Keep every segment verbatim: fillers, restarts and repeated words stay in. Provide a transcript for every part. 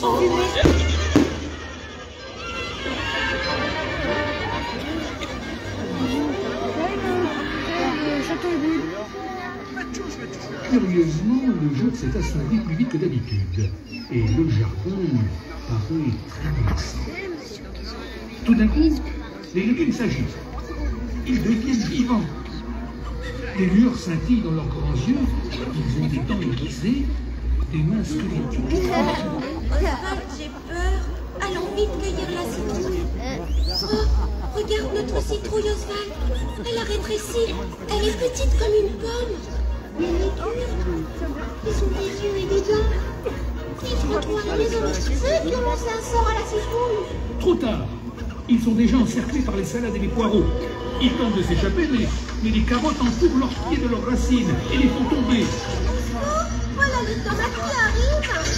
Curieusement, le jour s'est assombri plus vite que d'habitude, et le jardin paraît très relaxant. Tout d'un coup, les légumes s'agitent. Ils deviennent vivants. Des lueurs scintillent dans leurs grands yeux, ils ont des dents aiguisées, des mains squelettiques. Oswald, j'ai peur. Allons vite cueillir la citrouille. Oh, regarde notre citrouille, Oswald. Elle a rétréci. Elle est petite comme une pomme. Les légumes, ils ont des yeux et des dents. Si je retrouve à la maison, c'est eux qui ont lancé un sort à la citrouille. Trop tard. Ils sont déjà encerclés par les salades et les poireaux. Ils tentent de s'échapper, mais, mais les carottes entourent leurs pieds de leurs racines et les font tomber. Oh, voilà les tomates qui arrivent.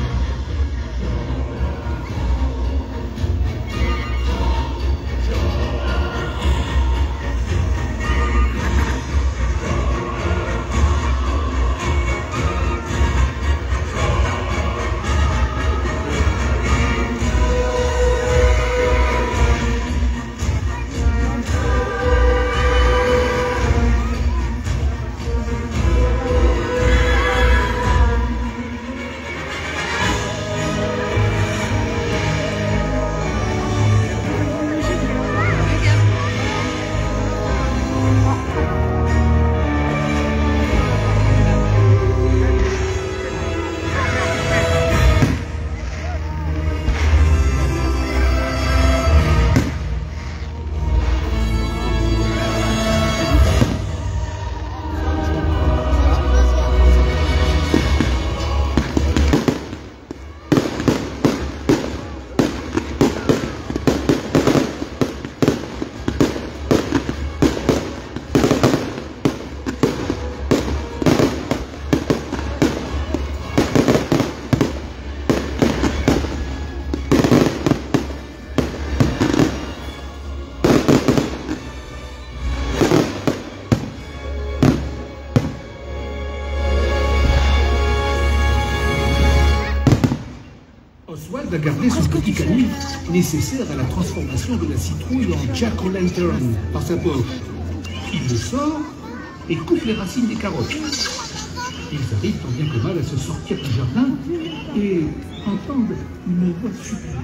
Oswald a gardé son petit canif nécessaire à la transformation de la citrouille en jack-o'-lantern par sa poche. Il le sort et coupe les racines des carottes. Ils arrivent tant bien que mal à se sortir du jardin et entendent une voix suppliante.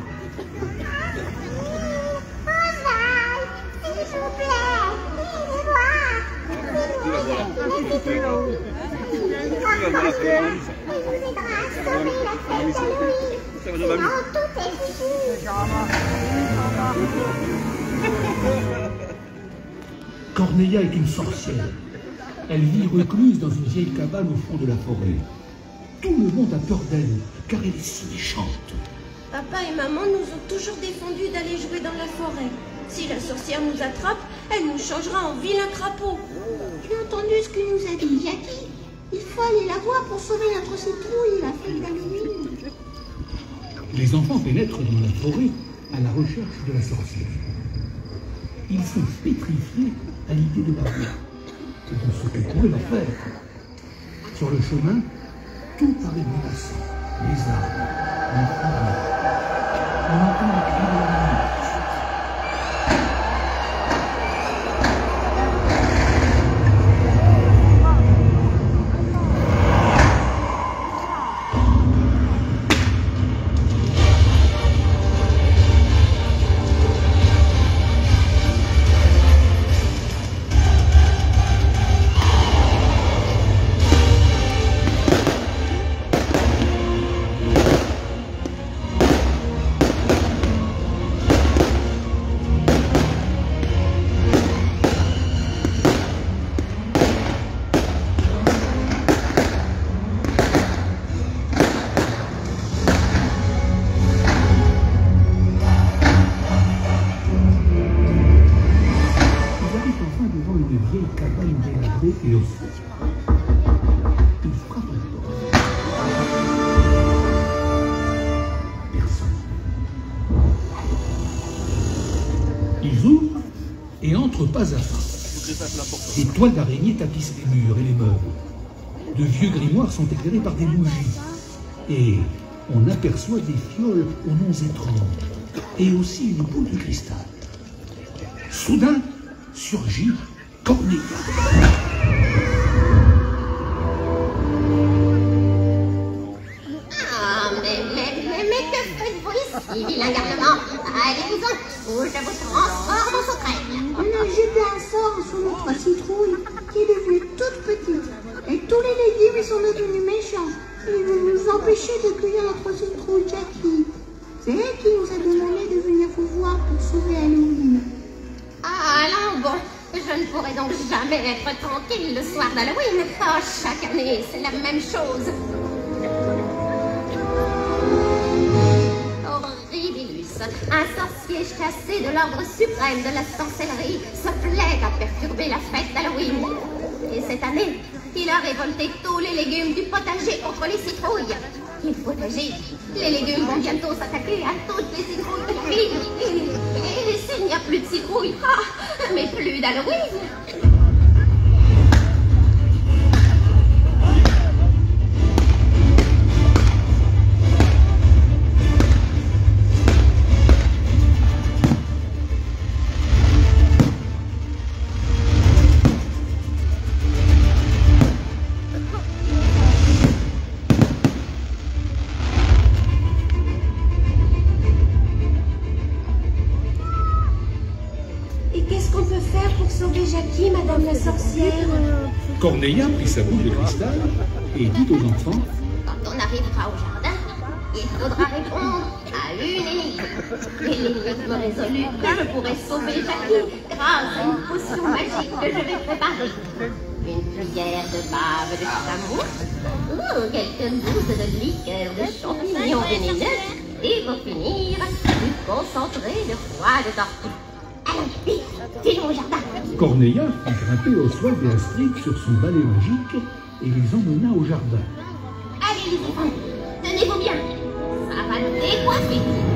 Oswald, s'il vous plaît, aidez-moi. Cornelia est une sorcière. Elle vit recluse dans une vieille cabane au fond de la forêt. Tout le monde a peur d'elle, car elle est si méchante. Papa et maman nous ont toujours défendu d'aller jouer dans la forêt. Si la sorcière nous attrape, elle nous changera en vilain crapaud. Tu as entendu ce que nous a dit Jackie? Il faut aller la voir pour sauver notre citrouille, la feuille d'alumine. Les enfants pénètrent dans la forêt à la recherche de la sorcière. Ils sont pétrifiés à l'idée de la voir et de ce qu'elle pourrait leur faire. Sur le chemin, tout paraît menaçant. Les arbres, les forêts. On entend les cris de la nuit. Et aussi, il frappe à la porte. Personne. Ils ouvrent et entrent pas à pas. Des toiles d'araignée tapissent les murs et les meubles. De vieux grimoires sont éclairés par des bougies. Et on aperçoit des fioles aux noms étranges et aussi une boule de cristal. Soudain, surgit Cornelia. Ah, mais, mais, mais, mais que faites-vous ici, vilain garnement? Allez-vous-en, ou je vous transforme en sauterelle. On a jeté un sort sur notre citrouille qui est devenue toute petite. Et tous les légumes ils sont devenus méchants. Ils veulent nous empêcher de cueillir notre citrouille Jackie. C'est elle qui nous a demandé de venir vous voir pour sauver Halloween. Ah, alors bon, je ne pourrai donc jamais être tranquille le soir d'Halloween. Oh, chaque année, c'est la même chose. Horribilus, un sorcier chassé de l'ordre suprême de la sorcellerie, se plaît à perturber la fête d'Halloween. Et cette année, il a révolté tous les légumes du potager contre les citrouilles. Il faut agir. Les légumes vont bientôt s'attaquer à toutes les citrouilles de la ville. Et, et s'il n'y a plus de citrouilles, ah, mais plus d'Halloween. Jackie, madame la sorcière. Cornelia prit sa boule de cristal et dit aux enfants: quand on arrivera au jardin, il faudra répondre à une énigme. Et l'énigme résolue que je pourrai sauver Jackie grâce à une potion magique que je vais préparer. Une cuillère de bave de chameau, ou quelques gouttes de liqueur de champignons vénéneux, et pour finir, du concentré de foie de tortue. Allons, vite, filons au jardin. Cornelia fit grimper Oswald et Astrid sur son balai magique et les emmena au jardin. Allez les enfants, tenez-vous bien, ça va décoiffer.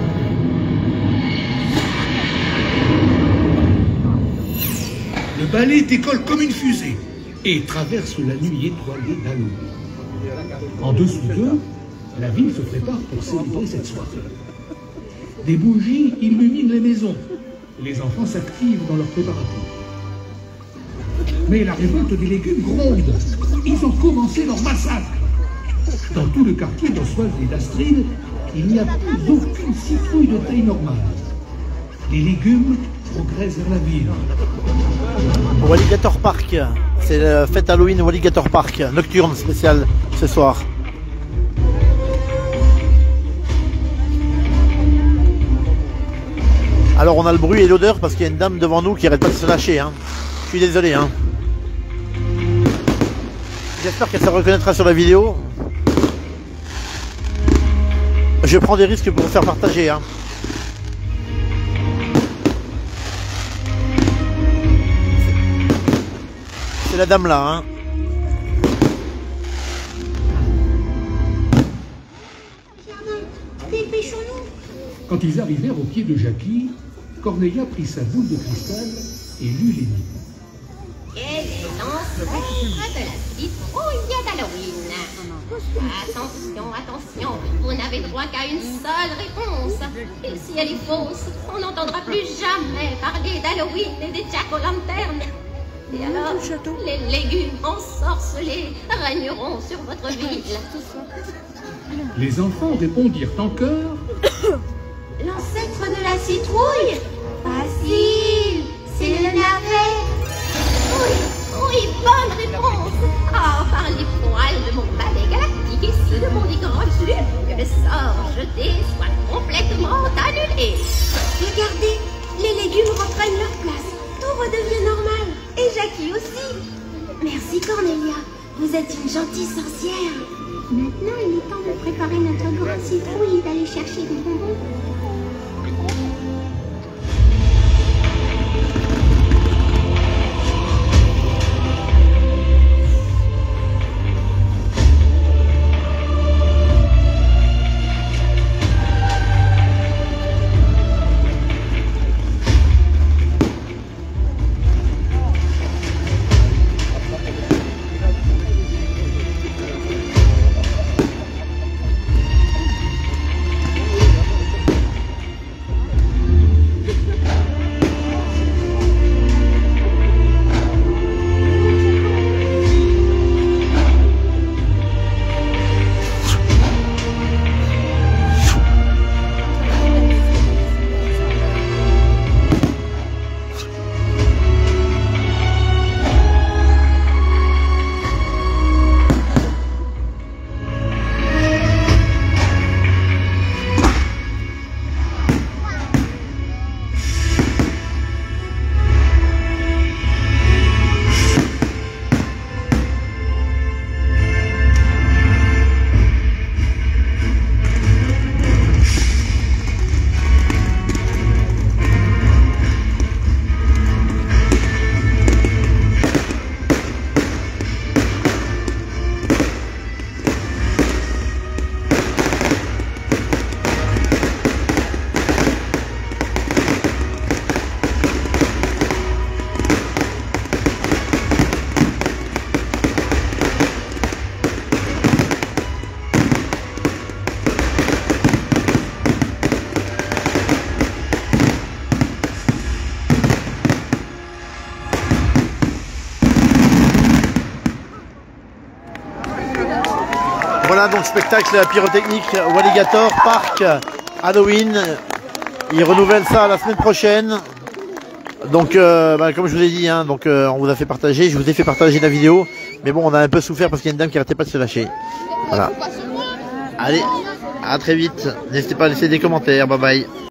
Le balai décolle comme une fusée et traverse la nuit étoilée d'Halloween. En dessous d'eux, la ville se prépare pour célébrer cette soirée. Des bougies illuminent les maisons. Les enfants s'activent dans leurs préparatifs. Mais la révolte des légumes gronde. Ils ont commencé leur massacre. Dans tout le quartier d'Oswald et d'Astrid, il n'y a plus aucune citrouille de taille normale. Les légumes progressent vers la ville. Au Alligator Park, c'est la fête Halloween au Alligator Park, nocturne spéciale ce soir. Alors on a le bruit et l'odeur parce qu'il y a une dame devant nous qui arrête pas de se lâcher. Hein. Je suis désolé. Hein. J'espère qu'elle se reconnaîtra sur la vidéo. Je prends des risques pour vous faire partager. Hein. C'est la dame là. Hein. Dépêchons-nous. Quand ils arrivèrent au pied de Jackie, Cornelia prit sa boule de cristal et lut l'énigme. Quel est l'ancêtre de la citrouille d'Halloween? Attention, attention, vous n'avez droit qu'à une seule réponse. Et si elle est fausse, on n'entendra plus jamais parler d'Halloween et des jack-o'-lanternes. Et alors, les légumes ensorcelés régneront sur votre ville. Les enfants répondirent en chœur: L'ancêtre de la citrouille? Facile, c'est le navet. Oui, oui, bonne réponse. Oh, par les poils de mon balai galactique et ceux de mon hydrogène, que le sort jeté soit complètement annulé. Regardez, les légumes reprennent leur place. Tout redevient normal. Et Jackie aussi. Merci Cornelia, vous êtes une gentille sorcière. Maintenant, il est temps de préparer notre grande citrouille et d'aller chercher des bonbons. Voilà donc spectacle pyrotechnique Walligator Park Halloween. Ils renouvellent ça la semaine prochaine. Donc euh, bah, comme je vous ai dit, hein, donc euh, on vous a fait partager, je vous ai fait partager la vidéo. Mais bon, on a un peu souffert parce qu'il y a une dame qui arrêtait pas de se lâcher. Voilà. Allez, à très vite. N'hésitez pas à laisser des commentaires. Bye bye.